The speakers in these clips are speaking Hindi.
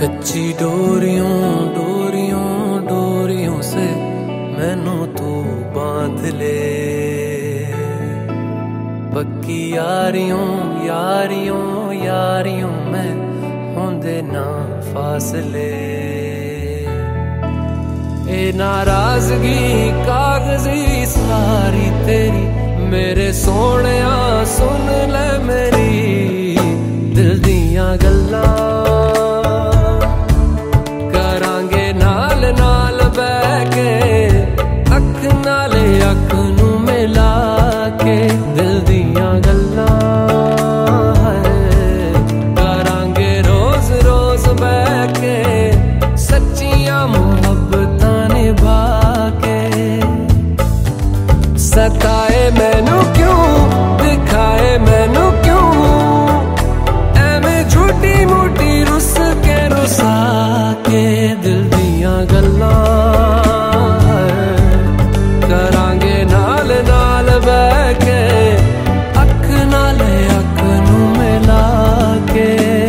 कच्ची डोरियों डोरियों डोरियों से मैनू तू बांध ले, पक्की यारियों यारियों यारियों में होंदे ना फासले। ए नाराजगी कागजी सारी तेरी मेरे सोहणिया सुन ले मेरी दिल दियां गल्लां, करांगे नाल नाल बैठ के अख नाले अख नू मिला के दिल दियां गल्लां करांगे रोज रोज बैठ के सच्चियां मुहब्बतां निभा के। सताए मैनू क्यों दिखाए मैनू क्यों एवें झूठी मूठी रुस के रुसा के दिल दियां गल्लां करांगे नाल नाल बैठ के अख नाले अख नू मिला के।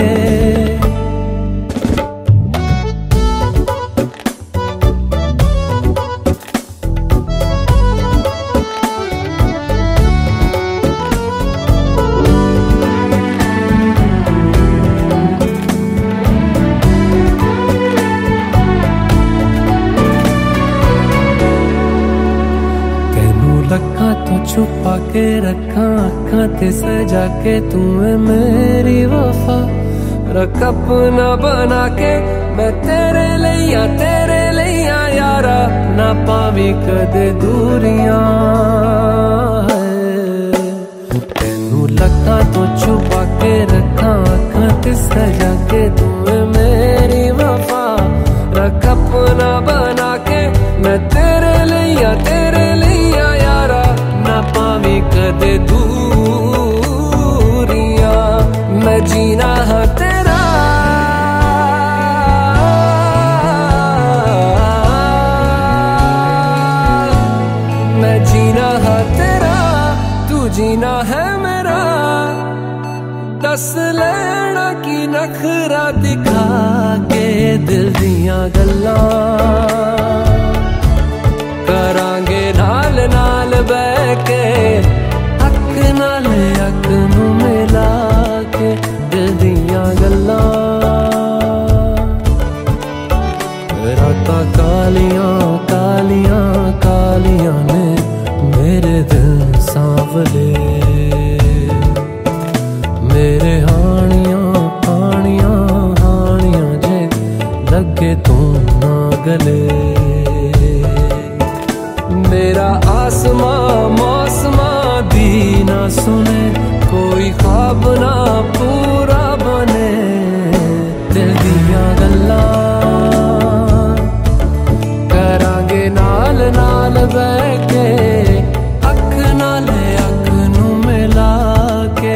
लखां तो छुपा के रखा अखां ते सजा के तू है मेरी वफा, रख अपना बना के मैं तेरे लिया यारा ना पावी कदे दूरियां। तेनू लखां तो छुपा के रखा अखां ते सजा के तू है मेरी वफा, रख अपना बना के मैं तेरे लिया यारा ना पावी कदे दूरियां। मैं जीना हाँ तेरा मैं जीना हाँ तेरा तू जीना है मेरा, दस लेना की नखरा दिखा के दिल दियां गल्लां करांगे नाल नाल बैठ के अख नाल अख नू मिला के दिल दियां गल्लां। रातां कालियां कालियां कालियां ने मेरे दिल सांवले, मेरे हानियां हानियां हानियां जे लगे तू ना गले। मेरा आसमां मौसमां दी ना सुने कोई ख्वाब ना पूरा बने दिल दियां गल्लां करांगे नाल नाल बैठ के अख नाले अख नू मिला के।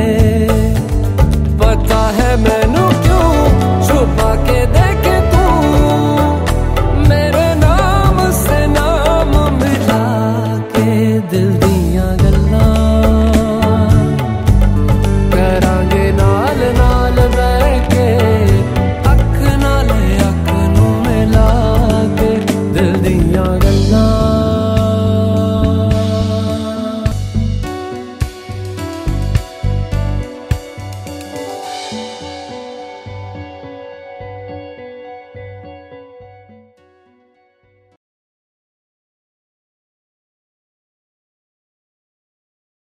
पता है मैनू क्यों छुपा के देखे तू मेरे नाम से नाम मिला के दिल दियां गल्लां करांगे नाल नाल बैठ के अख नाले अख नू मिला के दिल दियां गल्लां।